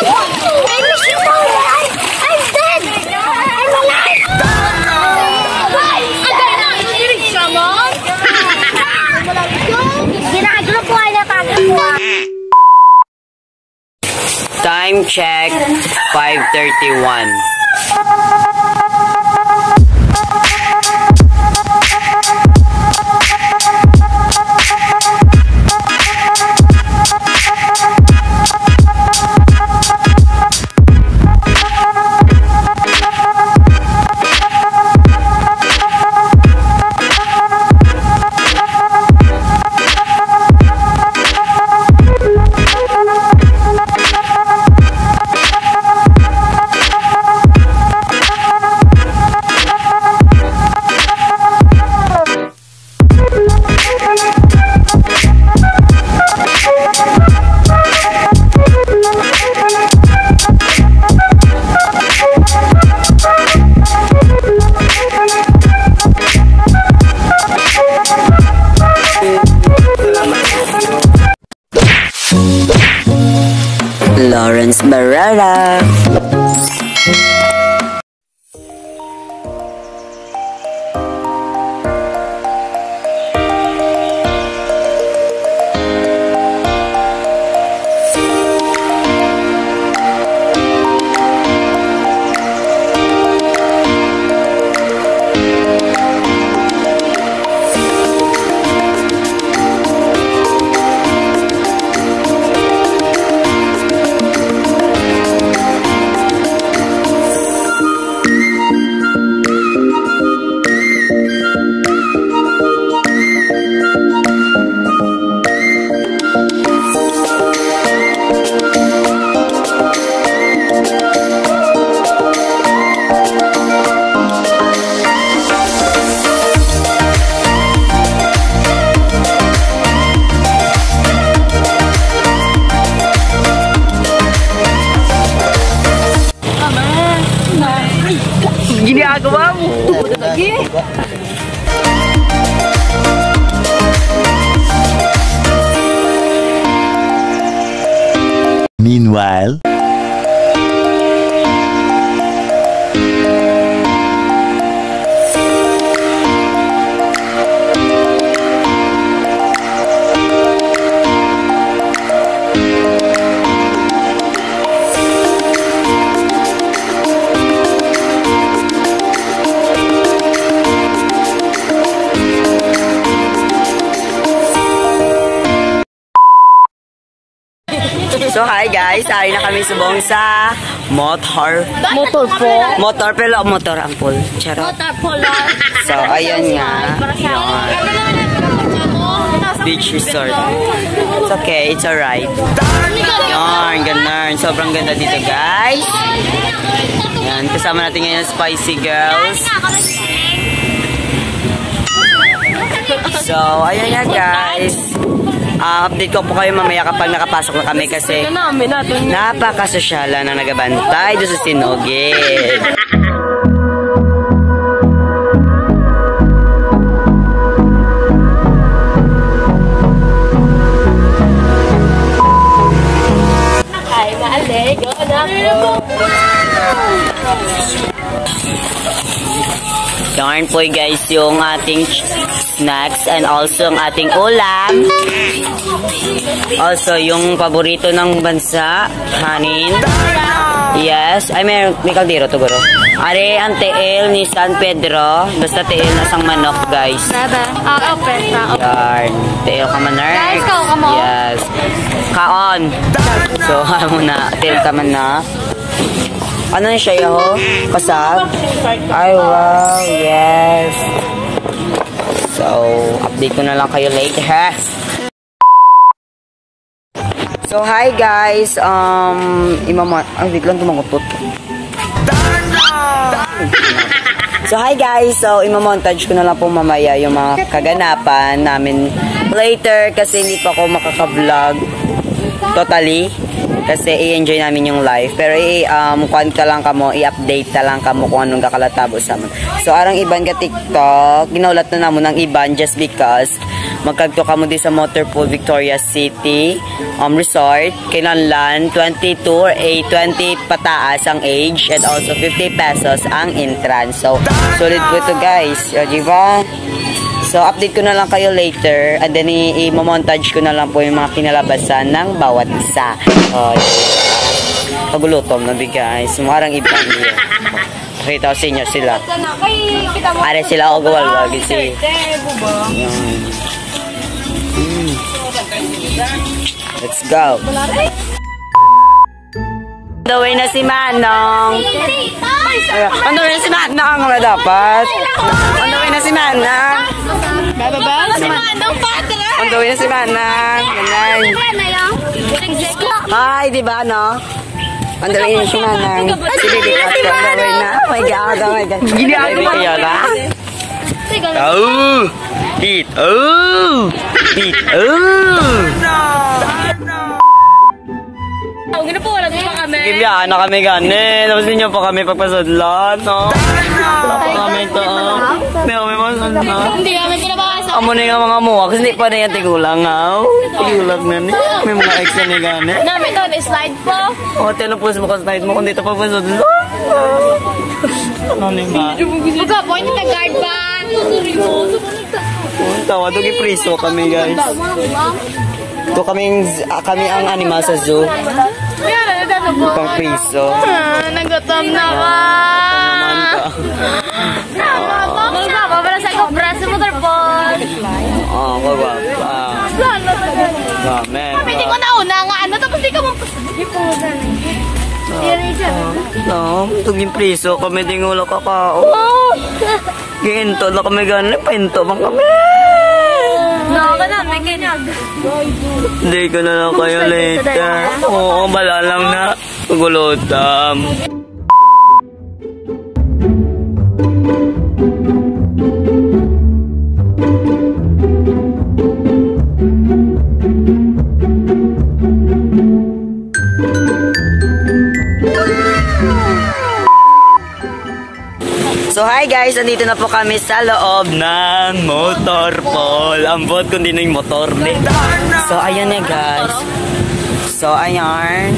I'm dead! I'm alive! Time check, 5:31. Lawrence Barrera. Ginagawa mo. Lagi. Meanwhile, so hi guys, ay na kami subong sa motor ang pool. Charot. So ayun nga. Beach resort. It's okay, it's alright. Yarn, ganun. Sobrang ganda dito guys. Yan, kasama natin ngayon Spicy Girls. So ayun nga guys. Update ko po kayo mamaya kapag nakapasok na kami kasi napakasosyala na nagabantay doon sa Sinugid. Ay, maalig. Yarn po guys yung ating snacks and also ang ating ulam. Also yung paborito ng bansa, kanin. Yes, ay may kaldero to guro. Are ang tiil ni San Pedro. Basta tiil na sang manok guys. Yarn, tiil ka manok. Guys, kao ka mo? Yes. Kaon. So, muna, tiil ka manok. Ano na siya ho? Pasag? Ay, wow, yes. So, update ko na lang kayo later. So, hi guys. Wait lang tumangutot. So, hi guys. So, imamontage ko na lang po mamaya yung mga kaganapan namin later kasi hindi pa ako makaka-vlog totally. Kasi i-enjoy namin yung life. Pero ka lang kamo, i-update ta lang kamo kung anong kakalatabo sa mo. So arang iban ka TikTok, ginaulat na namo ng iban just because magkagto kamo di sa Motorpool Victoria City Resort. Kinahanglan 22 or 20 pataas ang age and also 50 pesos ang entrance. So solid po ito guys. O, diba? So, update ko na lang kayo later and then i-montage ko na lang po yung mga kinalabasan ng bawat isa. O, pagulutom na guys. Sumarang iba niyo. Nakita ko sa inyo sila. Are sila o gawalwag. Let's go. On the way na si Manong. On the way na si Manong. Wala dapat. On the way na si Manong. Bababa? Si Manong Patra! On the way na si Manong. Ganyan. Hi, di ba, no? On the way na si Manong. Si Baby Patra. On the way na. Oh my God, oh my God. Gini ako ba? Oh! Eat! Oh! Eat! Oh! Gina po, wala pa kami. Sige, biyahan na kami gani. Tapos ninyo pa kami pagpasadlan, no? Wala pa kami ito. Hindi kami masadlan. Hindi kami pinabasa. Amo na nga mga muwa. Kasi hindi pa na yung tigulang, ha? Tigulang na ni. May mga ex na ni gani. Namin ito, slide po. O, tino po sa mga slide mo kung dito pagpasadlan. Ano ni nga? Buka po, hindi ka guard ba? Tawa, doon ipriso kami, guys. Ito kami ang animal sa zoo. Pang priso. Nagutom na ka. Magpapabala sa kubra sa motorpool. Oo, kagwapa. Dami. Hindi ko nauna nga ano, tapos di ka mo... No, tuging priso kami di ngulo kakao. Ginto na kami gano'n, pinto bang kami. No, ka namin ganyan. Hindi ko na lang kayo later. Oo, bala lang na. Pagulutam. So hi guys, andito na po kami sa loob ng Motorpool. Ang bot kundi na yung motor din. So ayan na guys. So ayan.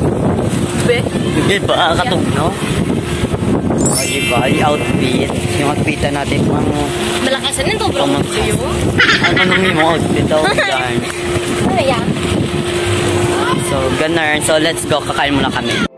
Diba? Katugno? O diba? Yung outfit. Yung outfitan natin pang... Malakasan ng dobro mo kayo. Ano nung yung outfit daw? Ano yan? So ganun. So let's go. Kakain muna kami.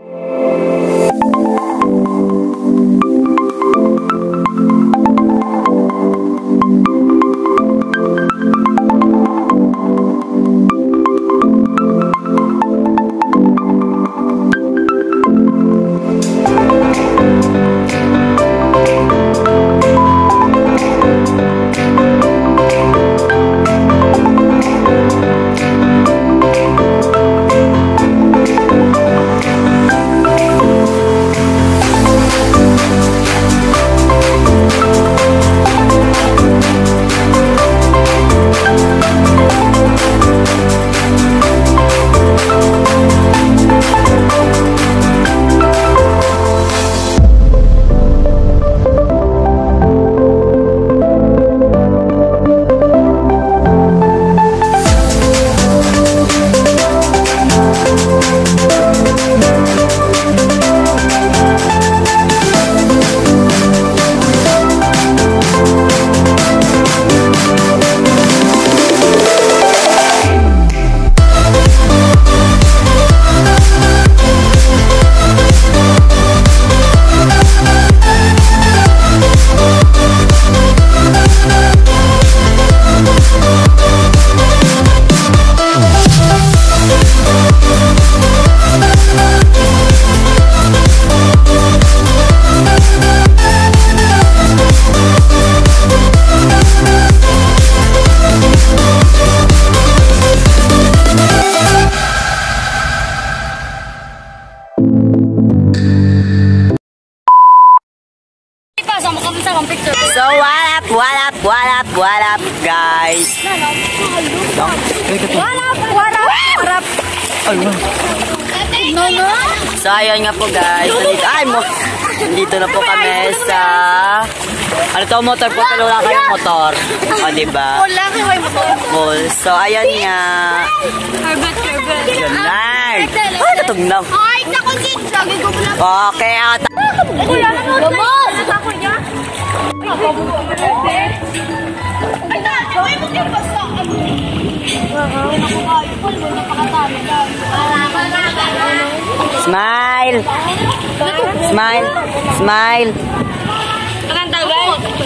So what up guys? What up? So, ayun nga po guys. Nandito na po kami sa... Ano to, motor po, pero wala kayong motor. O, diba? Wala kayo may motor. Cool. So, ayun nga. Yun lang. Ay, natugnaw. Ay, naku, Jin. Lagi ko pala. Okay, ata. Kuya, lumos! Ako niya. Ay, gawin mo kayo basta. Smile! Smile! Smile! Anong tawag?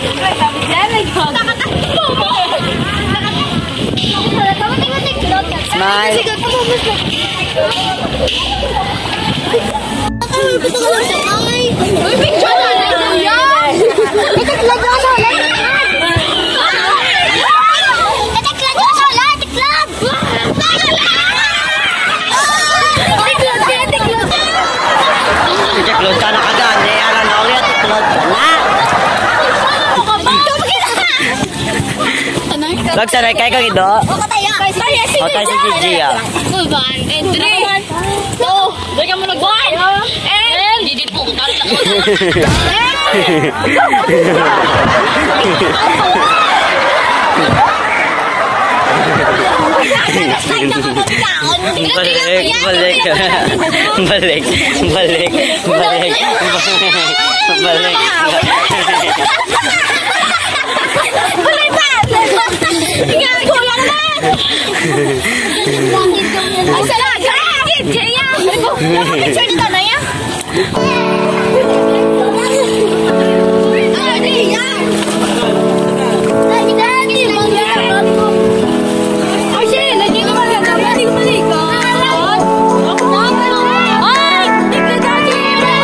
Smile! Tiklod ka na kagan, aran na ulit, tiklod ka na. Magsanay kayo kang ido? O tayo si Gigi ah. 1 and 3. Oh, doon ka mo nag-1. And didit po. Balik. Kuya naman! Ay, salaga! Kaya! Picture dito na yan? Ay, yan! Ay, daddy! Ay, siya! Lagi ko mali! Lagi ko mali! Ay! Tignan daddy!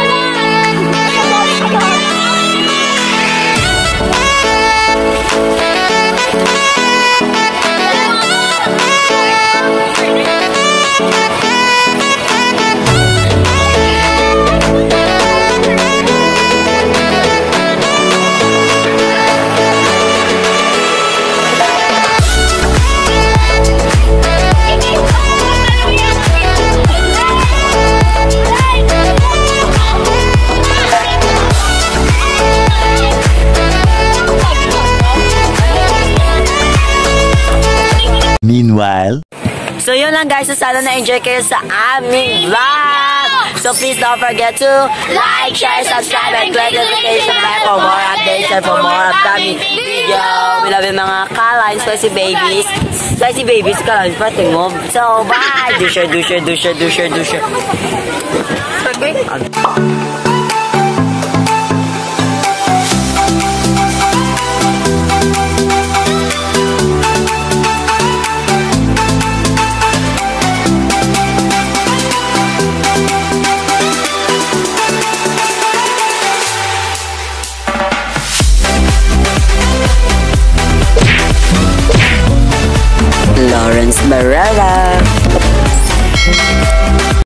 Meanwhile, so yun lang guys, so sana na-enjoy kayo sa aming vlog. So please don't forget to like, share, subscribe, and click the notification bell for more updates and for more upcoming video. We love you mga kalines, spicy babies. Spicy babies, kalines, pati mo. So bye! Do share. Lawrence Barrera.